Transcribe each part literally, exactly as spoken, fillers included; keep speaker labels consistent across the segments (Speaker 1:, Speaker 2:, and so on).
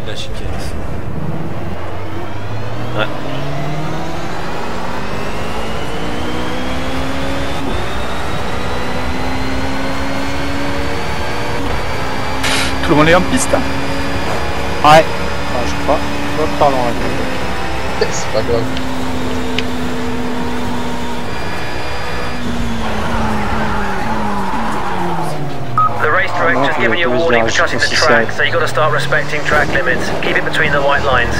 Speaker 1: La chicane ici.
Speaker 2: Ouais.
Speaker 3: Tout le monde est en piste hein.
Speaker 4: Ouais. Enfin, je crois. Oh, pardon.
Speaker 5: C'est pas grave.
Speaker 6: The race director's given you a warning for crossing the track, so you've got to start respecting track limits. Keep it between the white lines.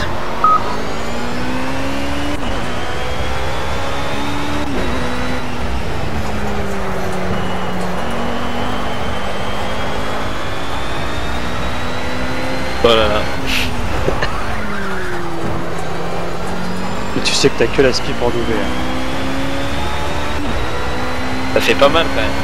Speaker 2: Oh là là.
Speaker 4: Mais tu sais que t'as que la spi pour doubler. Hein.
Speaker 2: Ça fait pas mal quand même.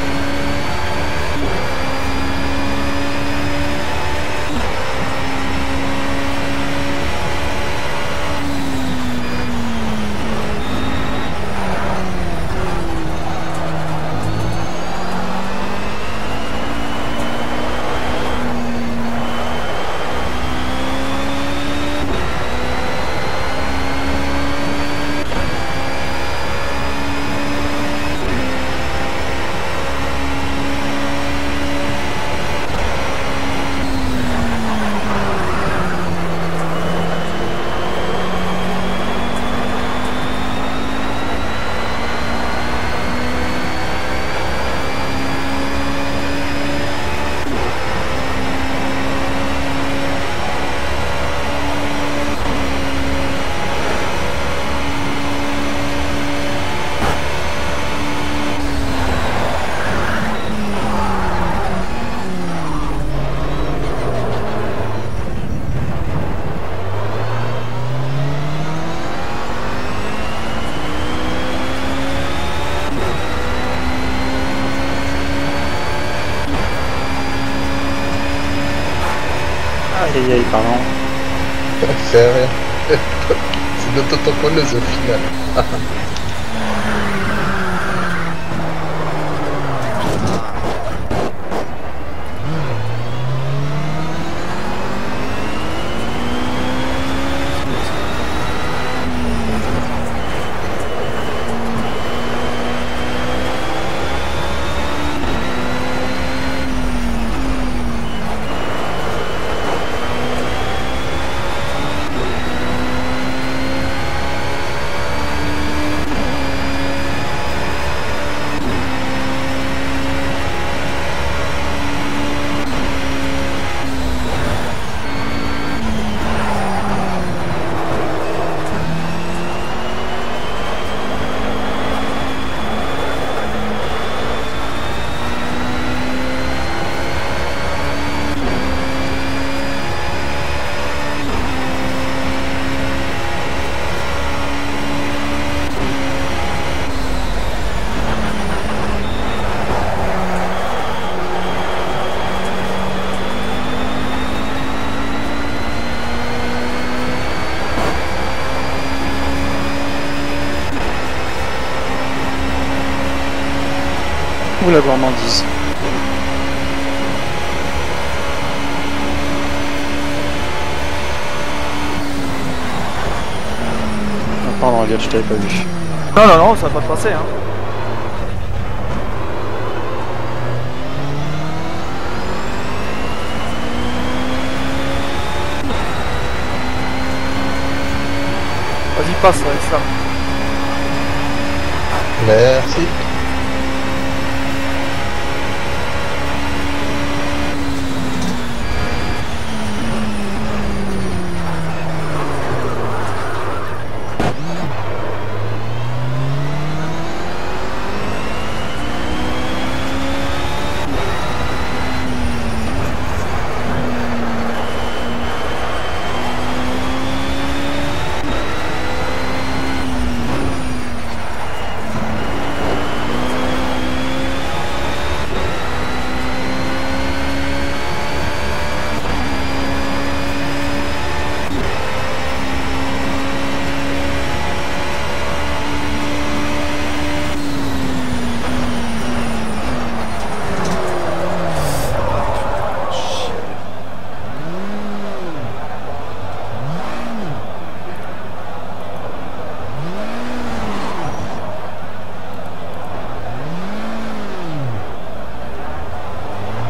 Speaker 4: Aïe aïe, pardon.
Speaker 5: C'est rien. C'est d'autoconneuse au final.
Speaker 4: Ou la gourmandise. Ah, pardon, regarde, je t'avais pas vu.
Speaker 3: Non, non, non, ça va pas passer hein. Vas-y, passe avec ça.
Speaker 5: Merci.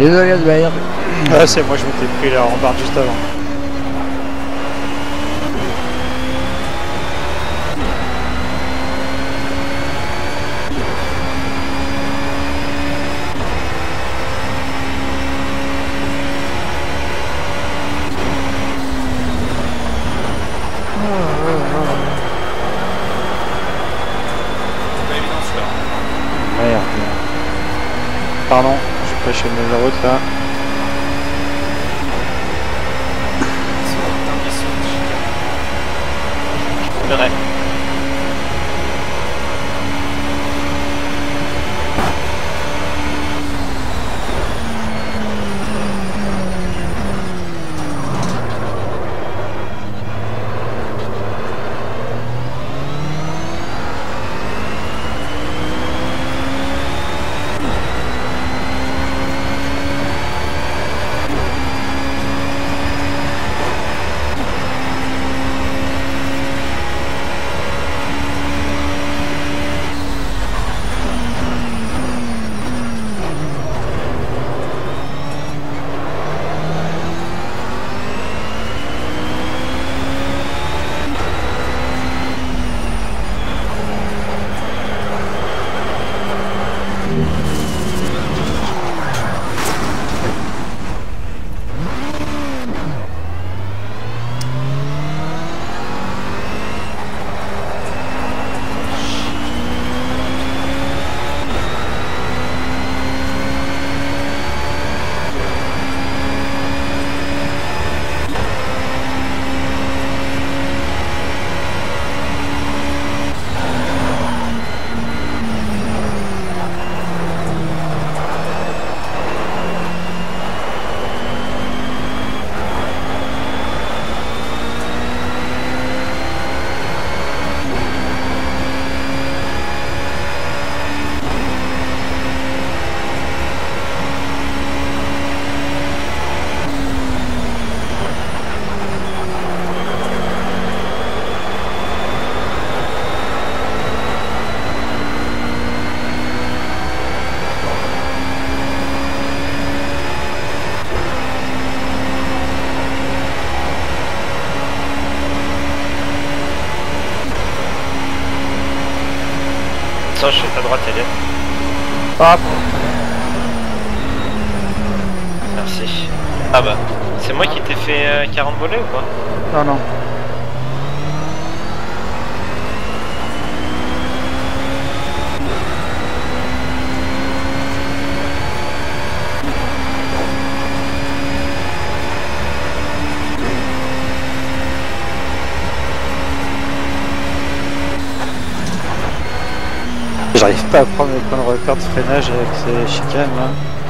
Speaker 1: Désolé Albert.
Speaker 4: Ah, c'est moi, je m'étais pris la rambarde juste avant. Merde. Pardon, j'ai pas chaîné la route là.
Speaker 2: Vrai. Je suis à droite, elle est.
Speaker 3: Ah,
Speaker 2: Merci. Ah bah, c'est moi qui t'ai fait euh, quarante volets ou quoi?
Speaker 3: non, non.
Speaker 4: J'arrive pas à prendre le point de repère de freinage avec ces chicanes là.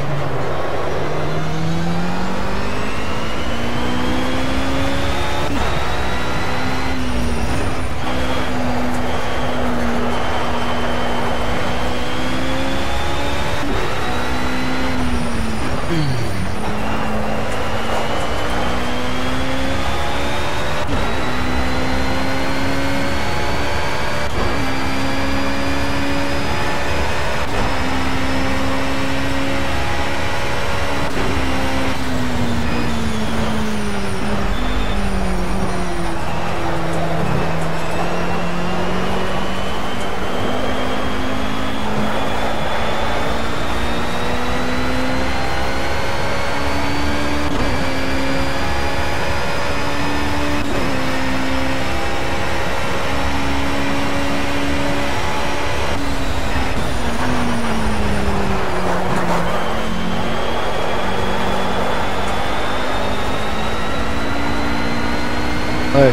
Speaker 1: Ouais.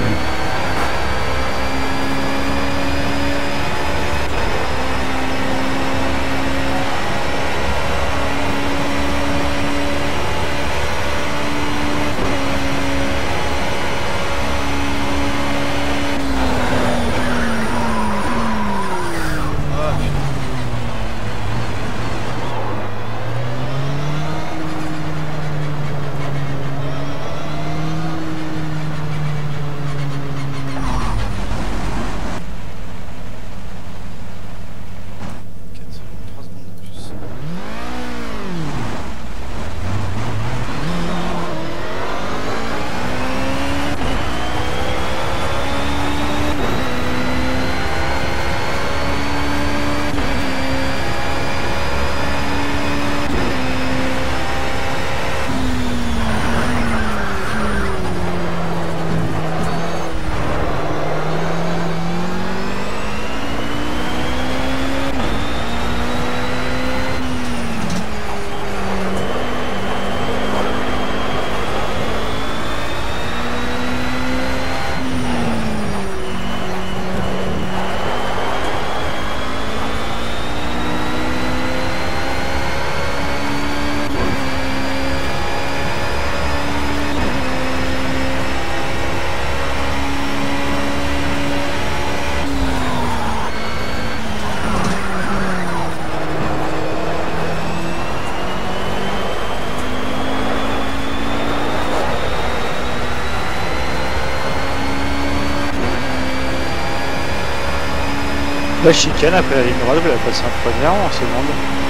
Speaker 4: La chicane après la ligne droite, vous l'avez passé en première ou en seconde?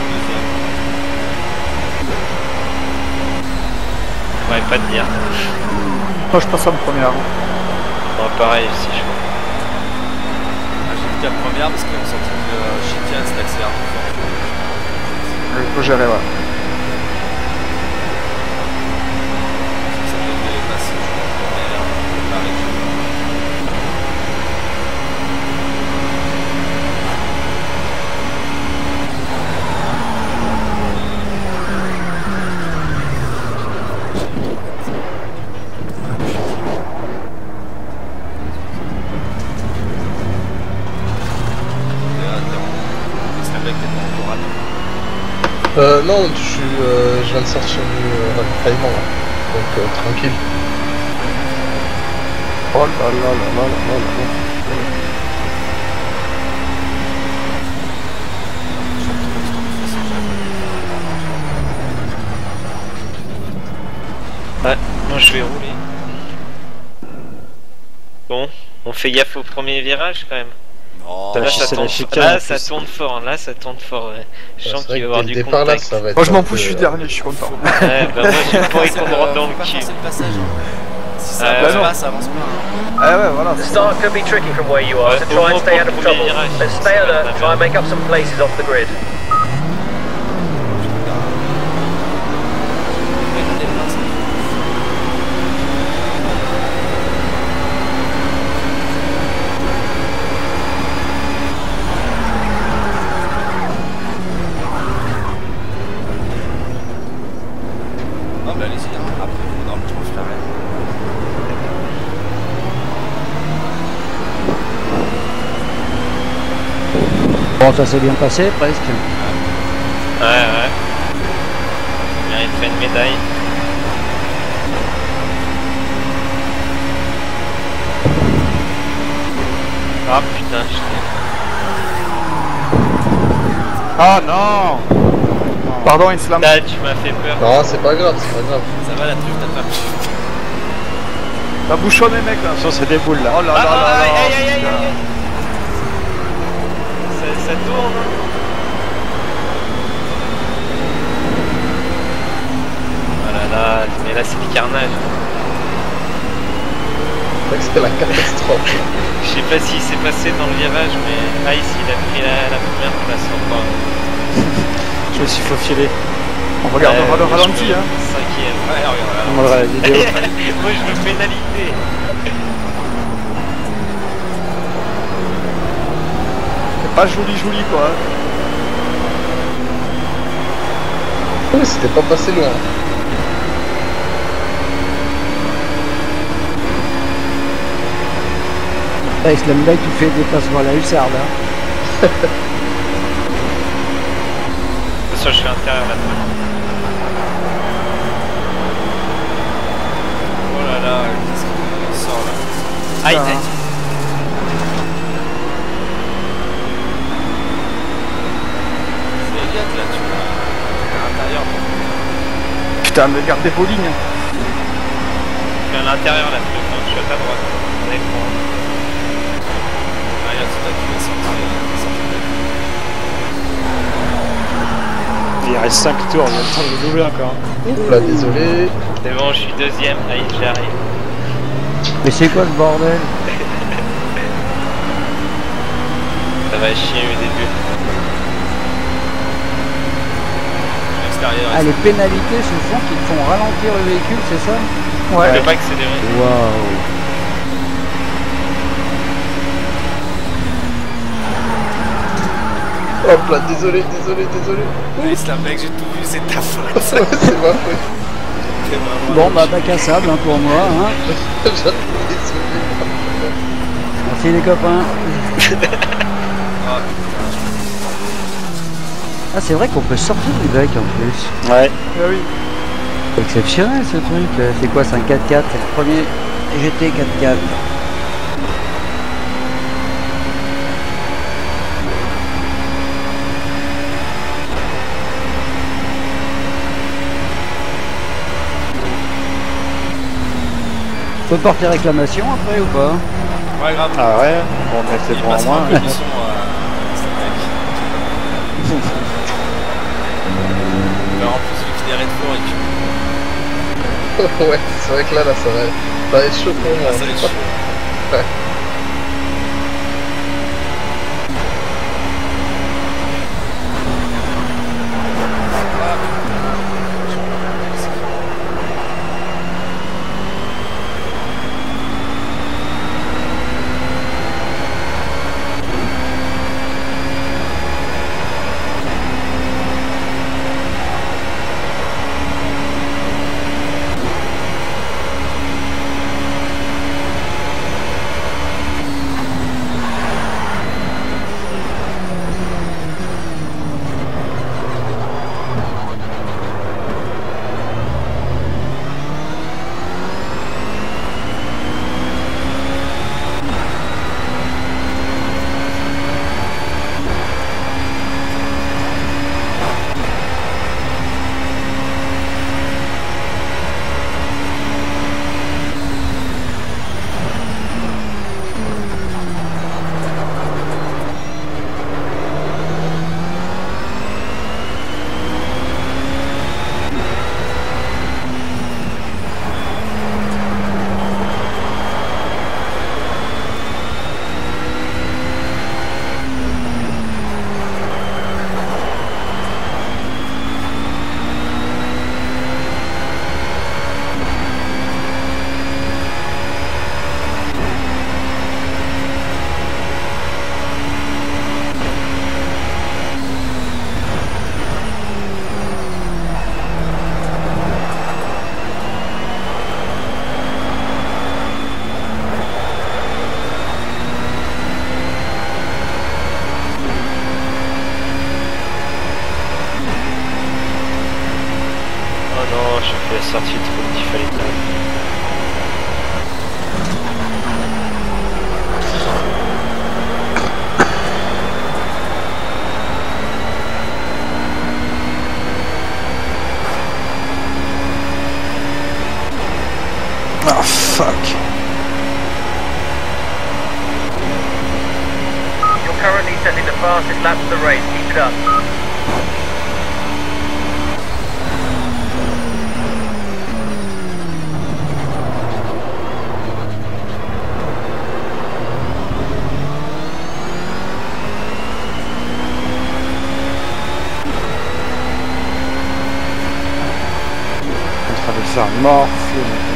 Speaker 2: Je pourrais pas te dire.
Speaker 3: Moi je passe en première.
Speaker 2: Bon, pareil aussi, je crois.
Speaker 1: Ah, j'ai dit la première parce qu'on sentit que euh, chicane c'est accélère plus fort.
Speaker 3: Il faut gérer, ouais.
Speaker 1: Ça devait les passer en première, pareil.
Speaker 5: Euh, non, je suis, euh, je viens de sortir du euh, ravitaillement, là. Donc, euh, tranquille.
Speaker 3: Oh là là là là là là
Speaker 2: là. Ouais, moi je vais rouler. Bon, on fait gaffe au premier virage quand même.
Speaker 1: Non,
Speaker 2: Là,
Speaker 4: la
Speaker 2: ça,
Speaker 4: c'est
Speaker 2: tourne,
Speaker 4: la chicane,
Speaker 2: là
Speaker 4: en
Speaker 2: ça
Speaker 4: plus.
Speaker 2: tourne fort, là ça tourne fort. Ouais. Je
Speaker 5: Ouais,
Speaker 2: sens
Speaker 5: c'est vrai
Speaker 2: qu'il va y
Speaker 5: que
Speaker 2: avoir
Speaker 5: dès
Speaker 2: du
Speaker 5: le départ, là,
Speaker 2: contact.
Speaker 5: ça va être
Speaker 3: Moi je m'en
Speaker 5: un
Speaker 3: fous, je
Speaker 5: peu,
Speaker 3: suis
Speaker 5: euh,
Speaker 3: dernier, je suis content.
Speaker 2: Ouais, bah moi j'ai pas envie qu'on me rentre dans le
Speaker 1: faut pas
Speaker 2: cul.
Speaker 1: forcer le passage. Hein. Si ça
Speaker 2: Ouais,
Speaker 1: avance
Speaker 3: bah
Speaker 1: pas,
Speaker 3: non.
Speaker 1: ça avance pas. Hein.
Speaker 3: Ah ouais, voilà.
Speaker 6: The start could be tricky from where you are, so try and stay out of trouble. But stay alert and try and make up some places off the grid.
Speaker 1: Non, mais allez-y, hein. Après, non, mais je me ferai rien.
Speaker 7: Bon, ça s'est bien passé, presque.
Speaker 2: Ouais, ouais. Il mérite une médaille. Ah putain, je t'ai.
Speaker 4: Oh non!
Speaker 3: Pardon, Islam.
Speaker 2: Là, tu m'as fait peur.
Speaker 5: Non, c'est pas grave, c'est pas grave.
Speaker 1: Ça va la truffe, t'as pas pris.
Speaker 3: T'as bouchonné, mec là.
Speaker 4: Attention, c'est des boules là.
Speaker 3: Oh là
Speaker 2: Ah,
Speaker 3: là là
Speaker 2: aïe,
Speaker 3: là.
Speaker 2: aïe, aïe, aïe,
Speaker 3: putain.
Speaker 2: aïe. Ça, ça tourne. Hein. Oh là là, mais là c'est le carnage.
Speaker 5: C'est vrai que c'était la catastrophe.
Speaker 2: Je sais pas s'il s'est passé dans le virage, mais Ice il a pris la, la première place encore.
Speaker 4: Je me suis faufilé.
Speaker 3: On regardera
Speaker 2: Ouais,
Speaker 3: le
Speaker 2: moi,
Speaker 3: ralenti,
Speaker 2: je me-
Speaker 3: hein.
Speaker 2: Cinquième.
Speaker 1: Ouais, regarde,
Speaker 4: On regardera la vidéo.
Speaker 2: Moi je veux pénalité.
Speaker 3: C'est pas joli joli quoi.
Speaker 5: Oui, c'était pas passé loin.
Speaker 7: Ah, Islam là, tu fais des passements à la hussarde. Hein.
Speaker 2: De toute façon je suis intérieur là-dedans.
Speaker 1: Oh là là, qu'est-ce qu'il sort là?
Speaker 2: Aïe,
Speaker 3: Ah.
Speaker 2: aïe.
Speaker 1: C'est Elliot là, tu vois. À l'intérieur.
Speaker 3: Putain, mais gardez vos lignes.
Speaker 2: Je suis à l'intérieur là, je suis à ta droite. Vous allez prendre.
Speaker 1: Elliot, c'est toi qui vas sortir.
Speaker 4: Il reste cinq tours, il y a le temps de doubler encore.
Speaker 5: Oups là, désolé.
Speaker 2: C'est bon, je suis deuxième. Aïe, j'arrive.
Speaker 7: Mais c'est quoi ce bordel?
Speaker 2: Ça va chier au début.
Speaker 1: L'extérieur.
Speaker 7: Ah, les pénalités se font qui te font ralentir le véhicule, c'est ça?
Speaker 2: Je
Speaker 3: Ouais.
Speaker 2: peux pas accélérer.
Speaker 7: Waouh!
Speaker 5: Hop là, désolé, désolé, désolé.
Speaker 1: Mais Islam, mec, j'ai tout vu, c'est ta faute.
Speaker 5: Ouais, c'est ma faute.
Speaker 1: T'es vraiment
Speaker 7: Bon,
Speaker 1: un
Speaker 7: bah, bac à sable hein, pour moi. Hein.
Speaker 5: Désolé.
Speaker 7: Merci les copains.
Speaker 1: Ah,
Speaker 7: Ah, c'est vrai qu'on peut sortir du bac en plus.
Speaker 4: Ouais.
Speaker 3: Ah oui.
Speaker 7: C'est exceptionnel ce truc. C'est quoi, c'est un quatre quatre? C'est le premier G T quatre quatre. On peut porter réclamation après ou pas?
Speaker 1: ouais, grave.
Speaker 4: Ah ouais, bon, mais c'est
Speaker 1: Il
Speaker 4: pour
Speaker 1: passera
Speaker 4: moi.
Speaker 1: en commission. Euh... Bah, en plus, vu qu'il est red fort et que...
Speaker 5: Ouais, c'est vrai que là, là, ça va, ça va être chaud pour moi.
Speaker 1: Ah, ça va être chaud.
Speaker 5: Ouais.
Speaker 2: Sortie trop il fallait pas.
Speaker 4: Oh fuck.
Speaker 6: You're currently setting the fastest lap of the race. Keep it up.
Speaker 4: Ça morfle maintenant.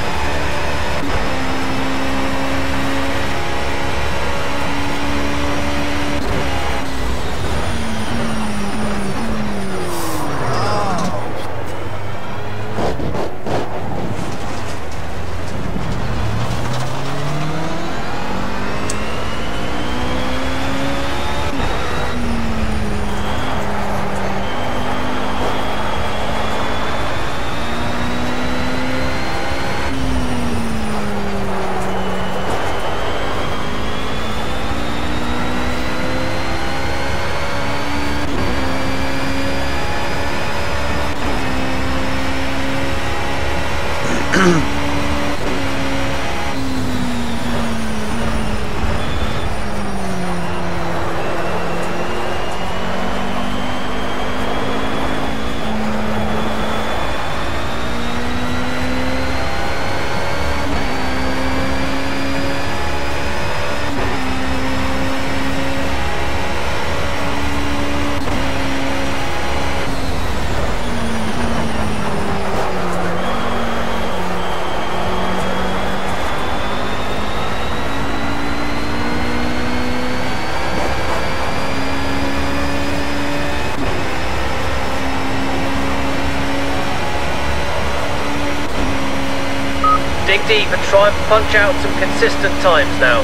Speaker 6: Dig deep and try and punch out some consistent times now.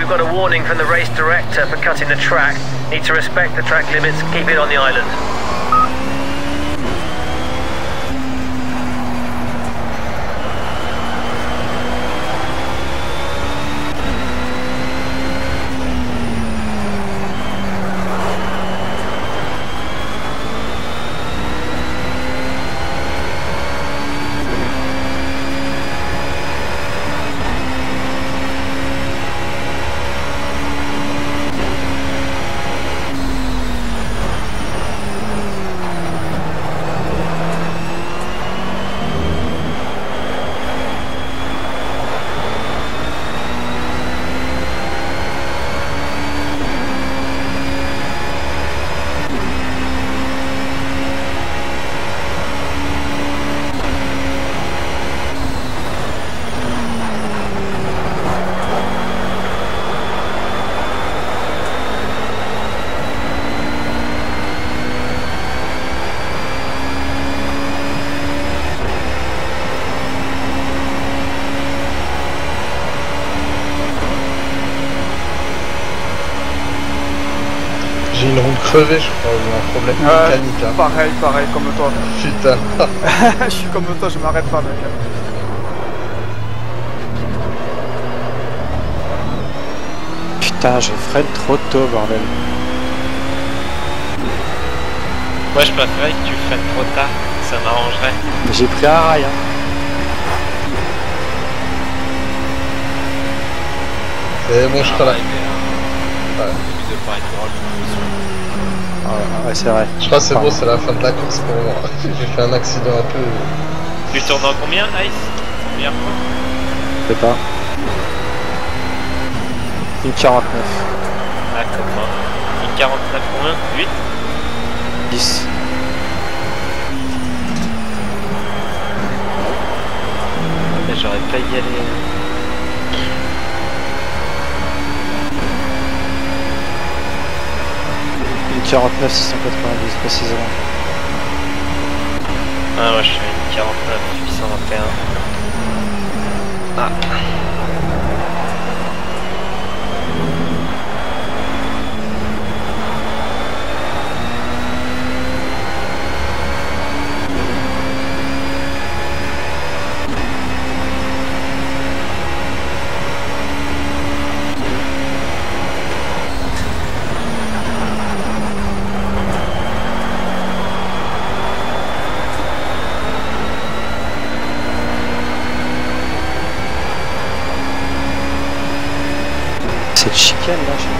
Speaker 6: we've got a warning from the race director for cutting the track. Need to respect the track limits, keep it on the island.
Speaker 5: J'ai une roue crevée, je crois, ou un problème
Speaker 3: Ouais,
Speaker 5: mécanique là.
Speaker 3: pareil, pareil, comme toi.
Speaker 5: Putain.
Speaker 3: Je suis comme toi, je m'arrête pas, mec.
Speaker 4: Putain, je freine trop tôt, bordel.
Speaker 2: Moi je préférais que tu freines trop tard, ça m'arrangerait.
Speaker 4: Mais j'ai pris un rail, hein.
Speaker 5: C'est bon, je serai là.
Speaker 1: Ouais. De pas être drôle.
Speaker 4: Ah ouais, c'est vrai.
Speaker 5: Je crois que c'est
Speaker 4: Pardon.
Speaker 5: bon, c'est la fin de la course pour moi. J'ai fait un accident un peu...
Speaker 2: Tu tournes en combien, Ice? Combien de fois?
Speaker 4: Je sais pas. Une quarante-neuf.
Speaker 2: Ah, comme moi. Une quarante-neuf combien? huit?
Speaker 4: dix.
Speaker 2: Mais j'aurais pas y aller.
Speaker 4: Une quarante-neuf six cent quatre-vingt-douze précisément.
Speaker 2: Ah, moi je suis à une quarante-neuf huit cent vingt et un. Ah.
Speaker 4: Cette chicane là, je sais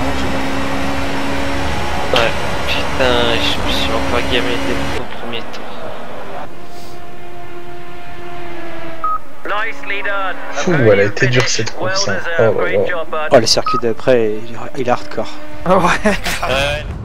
Speaker 4: pas.
Speaker 2: Ouais, putain, je me suis encore gamé dès le premier tour.
Speaker 6: Nicely done. A
Speaker 5: Fou,
Speaker 6: very
Speaker 5: elle a été dure,
Speaker 6: finish.
Speaker 5: cette
Speaker 6: Well
Speaker 5: course, hein.
Speaker 6: deserved.
Speaker 5: Oh là
Speaker 6: Great
Speaker 5: là.
Speaker 6: job, bud.
Speaker 4: Oh, le circuit d'après, il il est hardcore.
Speaker 3: Ouais.
Speaker 2: Ouais.